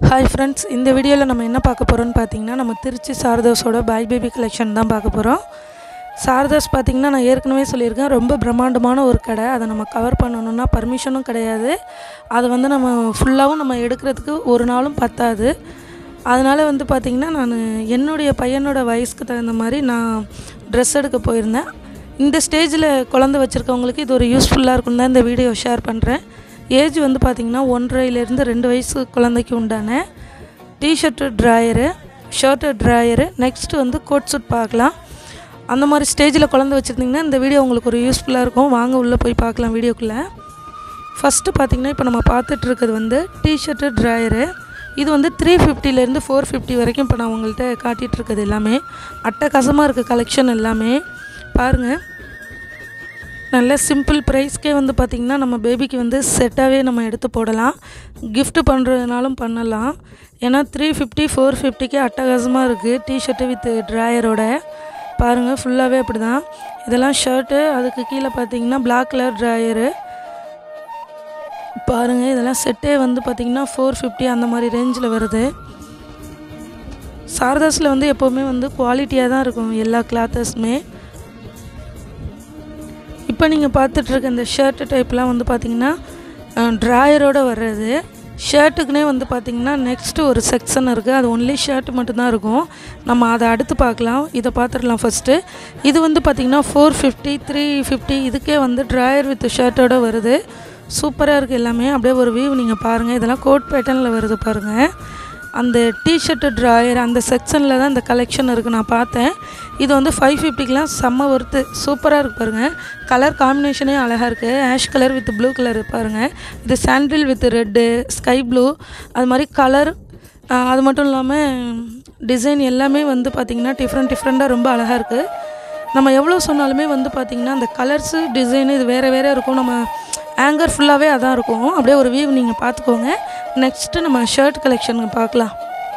Hi friends, இந்த வீடியோல நம்ம என்ன பார்க்க போறோம்னு பாத்தீங்கன்னா நம்ம திருச்சி சாரதாஸோட பாய் பேபி கலெக்ஷன் தான் பார்க்க போறோம். சாரதாஸ் பாத்தீங்கன்னா நான் ஏற்கனவே சொல்லியிருக்கேன் ரொம்ப பிரம்மாண்டமான ஒரு கடை. அதை நம்ம கவர் பண்ணனும்னா பர்மிஷனும் கிடையாது. அது வந்து நம்ம ஃபுல்லாவும் நம்ம எடுக்கிறதுக்கு ஒரு நாளும் பத்தாது. அதனால வந்து பாத்தீங்கன்னா நான் என்னுடைய பையனோட வயசுக்கு தகுந்த மாதிரி நான் Dress எடுக்க போயிருந்தேன். இந்த ஸ்டேஜ்ல குழந்தை வச்சிருக்கவங்களுக்கு இது ஒரு யூஸ்ஃபுல்லா இருக்கும்னு தான் இந்த வீடியோ ஷேர் பண்றேன். ஏஜ் வந்து பாத்தீங்கன்னா 1.5 ல இருந்து 2 வயசு குழந்தைக்கு உண்டான T-shirt drawer, shirt drawer, next வந்து கோட் சூட் பார்க்கலாம். அந்த மாதிரி ஸ்டேஜ்ல குழந்தை வச்சிருந்தீங்கன்னா இந்த வீடியோ உங்களுக்கு ஒரு யூஸ்ஃபுல்லா இருக்கும். வாங்க உள்ள போய் பார்க்கலாம் வீடியோக்குள்ள. ஃபர்ஸ்ட் பாத்தீங்கன்னா இப்போ நம்ம பார்த்துட்டு இருக்குது வந்து டி-ஷர்ட் டிராயர். இது வந்து 350 ல இருந்து 450 வரைக்கும் இப்போ நான் உங்கள்ட்ட காட்டிட்டு இருக்குது எல்லாமே அட்டகாசமா இருக்கு கலெக்ஷன் எல்லாமே. பாருங்க நல்ல சிம்பிள் பிரைஸ்க்கே வந்து பாத்தீங்கன்னா நம்ம பேபிக்கு வந்து செட்டாவே நம்ம எடுத்து போடலாம். gift பண்றதுனாலும் பண்ணலாம். ஏனா 350 450 க்கு அட்டகாசமா இருக்கு டி-ஷர்ட் வித் டிராயரோட. பாருங்க ஃபுல்லாவே அப்படிதான். இதெல்லாம் ஷர்ட், அதுக்கு கீழ பாத்தீங்கன்னா Black கலர் டிராயர். பாருங்க இதெல்லாம் செட்டே வந்து பாத்தீங்கன்னா 450 அந்த மாதிரி ரேஞ்சில வருது. சாரதாஸ்ல வந்து எப்பவுமே வந்து குவாலிட்டியா தான் இருக்கும் எல்லா கிளாத்ஸ்மே. இப்போ நீங்க பார்த்துட்டு இருக்க இந்த ஷர்ட் டைப்லாம் வந்து பாத்தீங்கன்னா டிராயரோட வர்றது. ஷர்ட்டுக்குனே வந்து பாத்தீங்கன்னா நெக்ஸ்ட் ஒரு செக்ஷன் இருக்கு. அது only ஷர்ட் மட்டும் தான் இருக்கும். நம்ம அதை அடுத்து பார்க்கலாம். இத பாத்துறலாம் ஃபர்ஸ்ட். இது வந்து பாத்தீங்கன்னா 450 350 இதுக்கே வந்து டிராயர் வித் ஷர்ட்டோட வருது. சூப்பரா இருக்கு எல்லாமே. அப்படியே ஒரு வியூ நீங்க பாருங்க. இதெல்லாம் கோட் பேட்டர்ன்ல வருது பாருங்க. அந்த டி-ஷர்ட் டிராயர் அந்த செக்ஷன்ல தான் இந்த கலெக்ஷன் இருக்கு நான் பார்த்தேன். இது வந்து 550 க்குலாம் செம்ம வர்த். சூப்பரா இருக்கு பாருங்க. கலர் காம்பினேஷனே அழகா இருக்கு. Ash colour with blue colour பாருங்க. இது sandal with red, sky blue அது மாதிரி கலர் அது மட்டும் இல்லாம டிசைன் எல்லாமே வந்து பாத்தீங்கன்னா டிஃபரண்டா ரொம்ப அழகா இருக்கு. நம்ம எவ்வளவு சொன்னாலுமே வந்து பாத்தீங்கன்னா அந்த கலர்ஸ் டிசைன் இது வேற வேற இருக்கும். நம்ம ஹேங்கர் ஃபுல்லாவே அதான் இருக்கும். அப்படியே ஒரு வியூ நீங்க பாத்துக்கோங்க. நெக்ஸ்ட் நம்ம ஷர்ட் கலெக்ஷன் பார்க்கலாம்.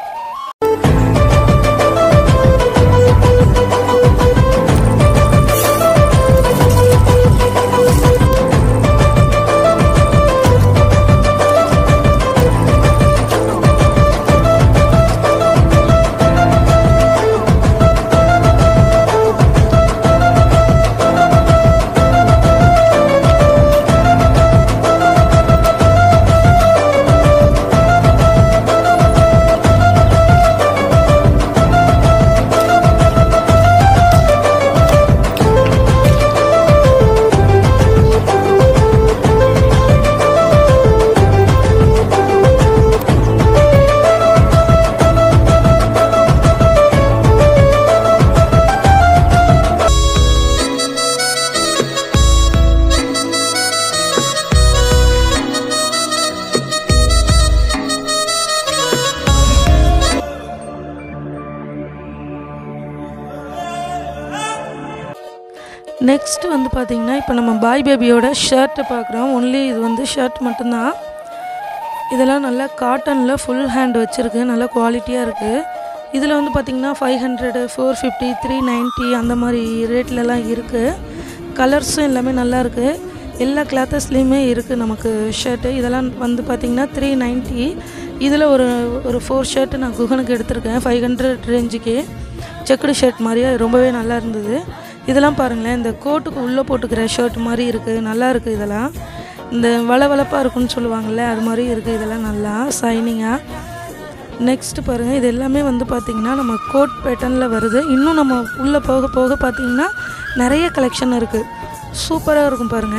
நெக்ஸ்ட் வந்து பாத்தீங்கன்னா இப்போ நம்ம பாய் பேபியோட ஷர்ட் பார்க்குறோம். only இது வந்து ஷர்ட் மட்டும் தான். இதெல்லாம் நல்ல காட்டன்ல ஃபுல் ஹேண்ட் வச்சிருக்கு. நல்ல குவாலிட்டியா இருக்கு. இதுல வந்து பாத்தீங்கன்னா 500 450 390 அந்த மாதிரி ரேட்ல எல்லாம் இருக்கு. கலர்ஸும் எல்லாமே நல்லா இருக்கு. எல்லா கிளாத்ஸ்லயுமே இருக்கு நமக்கு ஷர்ட். இதெல்லாம் வந்து பாத்தீங்கன்னா 390. இதுல ஒரு 4 ஷர்ட் நான் குகனுக்கு எடுத்துர்க்கேன் 500 ரேஞ்சுக்கு. செக்குடு ஷர்ட் மாதிரியே ரொம்பவே நல்லா இருந்தது. இதெல்லாம் பாருங்களேன் இந்த கோட்டுக்கு உள்ள போட்டுக்கிற ஷர்ட் மாதிரி இருக்கு. நல்லா இருக்கு இதெல்லாம். இந்த வளவளப்பா இருக்குன்னு சொல்லுவாங்கல்ல அது மாதிரி இருக்கு. இதெல்லாம் நல்லா ஷைனிங்கா. நெக்ஸ்ட் பாருங்க இது எல்லாமே வந்து பாத்தீங்கன்னா நம்ம கோட் பேட்டர்ன்ல வருது. இன்னும் நம்ம உள்ள போக போக பாத்தீங்கன்னா நிறைய கலெக்ஷன் இருக்கு. சூப்பரா இருக்கும் பாருங்க.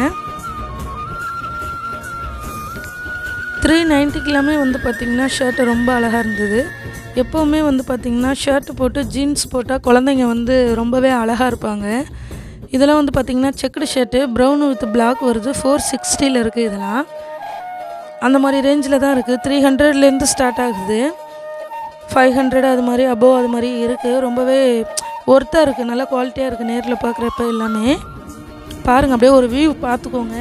390 க்குலாமே வந்து பாத்தீங்கன்னா ஷர்ட் ரொம்ப அழகா இருந்தது. எப்பவுமே வந்து பாத்தீங்கன்னா ஷர்ட் போட்டு ஜீன்ஸ் போட்டா குழந்தைங்க வந்து ரொம்பவே அழகா இருப்பாங்க. இதெல்லாம் வந்து பாத்தீங்கன்னா checked shirt brown with black வருது. 460 ல இருக்கு இதெல்லாம். அந்த மாதிரி ரேஞ்சில தான் இருக்கு. 300 ல இருந்து ஸ்டார்ட் ஆகுது. 500 அது மாதிரி above அது மாதிரி இருக்கு. ரொம்பவே வர்த்தா இருக்கு. நல்ல குவாலிட்டியா இருக்கு நேர்ல பார்க்கறப்ப எல்லாமே. பாருங்க அப்படியே ஒரு வியூ பாத்துக்கோங்க.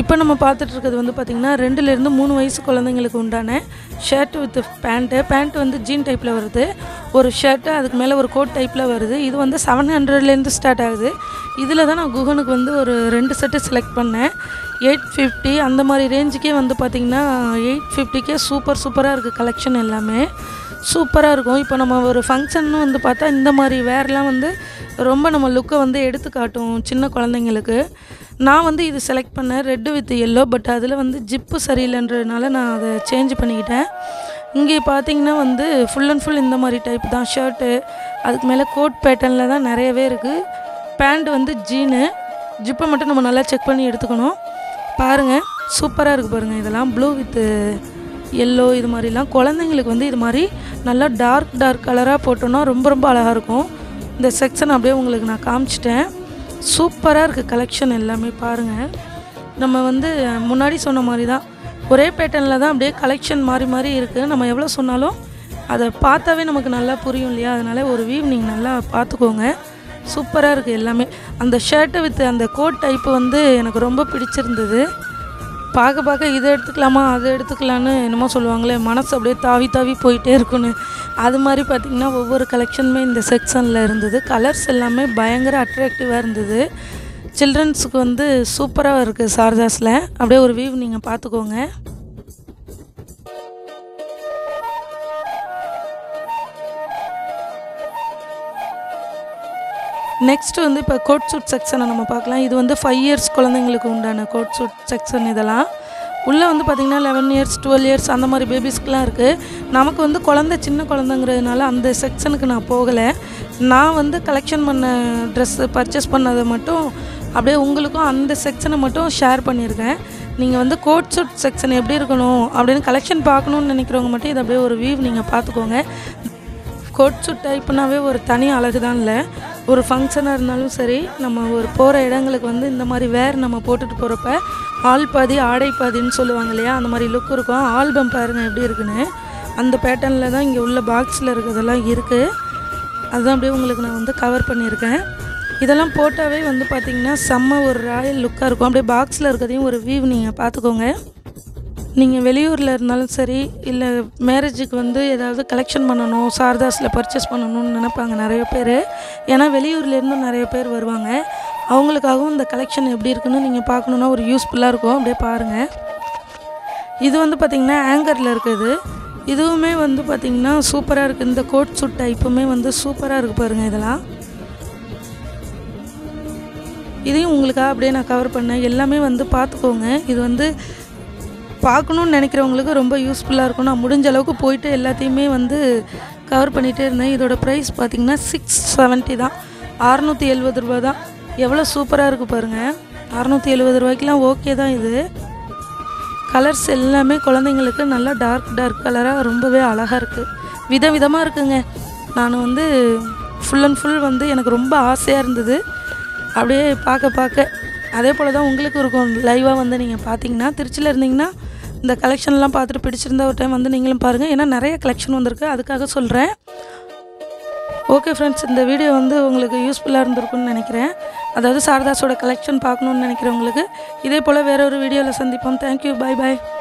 இப்போ நம்ம பார்த்துட்டு இருக்கிறது வந்து பார்த்திங்கன்னா 2லேருந்து 3 வயசு குழந்தைங்களுக்கு உண்டான ஷர்ட் வித் பேண்ட் வந்து ஜீன் டைப்பில் வருது. ஒரு ஷர்ட்டு அதுக்கு மேலே ஒரு கோட் டைப்பில் வருது. இது வந்து 700லேருந்து ஸ்டார்ட் ஆகுது. இதில் தான் நான் குகனுக்கு வந்து ஒரு 2 செட்டு செலக்ட் பண்ணேன். 850 அந்த மாதிரி ரேஞ்சுக்கே வந்து பார்த்திங்கன்னா 850க்கே சூப்பராக இருக்குது. கலெக்ஷன் எல்லாமே சூப்பராக இருக்கும். இப்போ நம்ம ஒரு ஃபங்க்ஷன்னு வந்து பார்த்தா இந்த மாதிரி வேர்லாம் வந்து ரொம்ப நம்ம லுக்கை வந்து எடுத்து காட்டும் சின்ன குழந்தைங்களுக்கு. நான் வந்து இது செலக்ட் பண்ணேன் ரெட்டு வித் எல்லோ. பட் அதில் வந்து ஜிப்பு சரியில்லைன்றதுனால நான் அதை சேஞ்ச் பண்ணிக்கிட்டேன். இங்கே பார்த்திங்கன்னா வந்து ஃபுல் அண்ட் ஃபுல் இந்த மாதிரி டைப் தான் ஷர்ட்டு. அதுக்கு மேலே கோட் பேட்டர்னில் தான் நிறையவே இருக்குது. பேண்ட் வந்து ஜீனு. ஜிப்பை மட்டும் நம்ம நல்லா செக் பண்ணி எடுத்துக்கணும். பாருங்கள் சூப்பராக இருக்குது பாருங்கள். இதெல்லாம் ப்ளூ வித் எல்லோ இது மாதிரிலாம் குழந்தைங்களுக்கு வந்து இது மாதிரி நல்லா டார்க் கலராக போட்டோன்னா ரொம்ப அழகாக இருக்கும். இந்த செக்ஷன் அப்படியே உங்களுக்கு நான் காமிச்சிட்டேன். சூப்பராக இருக்குது கலெக்ஷன் எல்லாமே பாருங்கள். நம்ம வந்து முன்னாடி சொன்ன மாதிரி தான் ஒரே பேட்டர்னில் தான் அப்படியே கலெக்ஷன் மாறி இருக்குது. நம்ம எவ்வளோ சொன்னாலும் அதை பார்த்தாவே நமக்கு நல்லா புரியும் இல்லையா? அதனால் ஒரு வியூ நீங்கள் நல்லா பார்த்துக்கோங்க. சூப்பராக இருக்குது எல்லாமே. அந்த ஷர்ட்டு வித் அந்த கோட் டைப்பு வந்து எனக்கு ரொம்ப பிடிச்சிருந்தது. பார்க்க இதை எடுத்துக்கலாமா அதை எடுத்துக்கலான்னு என்னமோ சொல்லுவாங்களே, மனசு அப்படியே தாவி போயிட்டே இருக்குன்னு. அது மாதிரி பார்த்திங்கன்னா ஒவ்வொரு கலெக்ஷனுமே இந்த செக்ஷனில் இருந்தது. கலர்ஸ் எல்லாமே பயங்கர அட்ராக்டிவாக இருந்தது. சில்ட்ரன்ஸுக்கு வந்து சூப்பராக இருக்குது சாரதாஸில். அப்படியே ஒரு வியூ நீங்கள் பார்த்துக்கோங்க. நெக்ஸ்ட்டு வந்து இப்போ கோட் சூட் செக்ஷனை நம்ம பார்க்கலாம். இது வந்து 5 இயர்ஸ் குழந்தைங்களுக்கு உண்டான கோட் சூட் செக்ஷன். இதெல்லாம் உள்ளே வந்து பார்த்திங்கன்னா 11 இயர்ஸ் 12 இயர்ஸ் அந்த மாதிரி பேபிஸ்க்கெலாம் இருக்குது. நமக்கு வந்து சின்ன குழந்தைங்கிறதுனால அந்த செக்ஷனுக்கு நான் போகலை. நான் வந்து கலெக்ஷன் பண்ண ட்ரெஸ்ஸு பர்ச்சேஸ் பண்ணதை மட்டும் அப்படியே உங்களுக்கும் அந்த செக்ஷனை மட்டும் ஷேர் பண்ணியிருக்கேன். நீங்கள் வந்து கோட் சூட் செக்ஷன் எப்படி இருக்கணும் அப்படின்னு கலெக்ஷன் பார்க்கணுன்னு நினைக்கிறவங்க மட்டும் இதை அப்படியே ஒரு வியூ நீங்கள் பார்த்துக்கோங்க. கோட் சூட் டைப்புனாவே ஒரு தனி அழகு தான். இல்லை ஒரு ஃபங்க்ஷனாக இருந்தாலும் சரி, நம்ம ஒரு போகிற இடங்களுக்கு வந்து இந்த மாதிரி வேர் நம்ம போட்டுட்டு போகிறப்ப ஆள் பாதி ஆடை பாதின்னு சொல்லுவாங்க இல்லையா? அந்த மாதிரி லுக் இருக்கும். ஆல்பம் பாருங்கள் எப்படி இருக்குன்னு. அந்த பேட்டர்னில் தான் இங்கே உள்ள பாக்ஸில் இருக்கிறதெல்லாம் இருக்குது. அதுதான் அப்படியே உங்களுக்கு நான் வந்து கவர் பண்ணியிருக்கேன். இதெல்லாம் போட்டாவே வந்து பார்த்திங்கன்னா செம்ம ஒரு ராயல் லுக்காக இருக்கும். அப்படியே பாக்ஸில் இருக்கிறதையும் ஒரு வியூ நீங்கள் பார்த்துக்கோங்க. நீங்கள் வெளியூரில் இருந்தாலும் சரி, இல்லை மேரேஜுக்கு வந்து ஏதாவது கலெக்ஷன் பண்ணணும், சாரதாஸில் பர்ச்சேஸ் பண்ணணும்னு நினைப்பாங்க நிறைய பேர். ஏன்னா வெளியூர்லேருந்தும் நிறைய பேர் வருவாங்க. அவங்களுக்காகவும் இந்த கலெக்ஷன் எப்படி இருக்குன்னு நீங்கள் பார்க்கணுன்னா ஒரு யூஸ்ஃபுல்லாக இருக்கும். அப்படியே பாருங்கள். இது வந்து பார்த்திங்கன்னா ஆங்கரில் இருக்குது. இதுவுமே வந்து பார்த்திங்கன்னா சூப்பராக இருக்குது. இந்த கோட் சூட் டைப்புமே வந்து சூப்பராக இருக்குது பாருங்கள். இதெல்லாம் இதையும் உங்களுக்காக அப்படியே நான் கவர் பண்ணேன். எல்லாமே வந்து பார்த்துக்கோங்க. இது வந்து பார்க்கணுன்னு நினைக்கிறவங்களுக்கு ரொம்ப யூஸ்ஃபுல்லாக இருக்கும். நான் முடிஞ்ச அளவுக்கு போயிட்டு எல்லாத்தையுமே வந்து கவர் பண்ணிகிட்டே இருந்தேன். இதோட ப்ரைஸ் பார்த்திங்கன்னா 670 தான். 670 ரூபா தான். எவ்வளோ சூப்பராக இருக்குது பாருங்கள். 670 ரூபாய்க்கெலாம் ஓகே தான். இது கலர்ஸ் எல்லாமே குழந்தைங்களுக்கு நல்லா டார்க் கலராக ரொம்பவே அழகாக இருக்குது. விதமாக இருக்குங்க. நான் வந்து ஃபுல் அண்ட் ஃபுல் வந்து எனக்கு ரொம்ப ஆசையாக இருந்தது. அப்படியே பார்க்க அதே போல் தான் உங்களுக்கும் இருக்கும். லைவாக வந்து நீங்கள் பார்த்தீங்கன்னா திருச்சியில் இருந்தீங்கன்னா இந்த கலெக்ஷன்லாம் பார்த்துட்டு பிடிச்சிருந்தா ஒரு டைம் வந்து நீங்களும் பாருங்கள். ஏன்னா நிறைய கலெக்ஷன் வந்திருக்கு, அதுக்காக சொல்கிறேன். ஓகே ஃப்ரெண்ட்ஸ், இந்த வீடியோ வந்து உங்களுக்கு யூஸ்ஃபுல்லாக இருந்திருக்குன்னு நினைக்கிறேன். அதாவது சாரதாஸோட கலெக்ஷன் பார்க்கணுன்னு நினைக்கிறவங்களுக்கு. இதே போல் வேறு ஒரு வீடியோவில் சந்திப்போம். தேங்க்யூ, பாய்.